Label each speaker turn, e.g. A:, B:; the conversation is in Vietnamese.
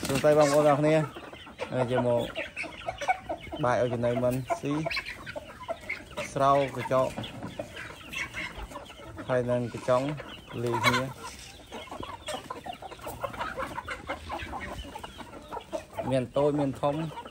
A: Rồi tay bông con nào nè. Giờ một bài ở trên này mình xí sau cái chỗ hay là cái trống lì nhé. Miền tôi miền thông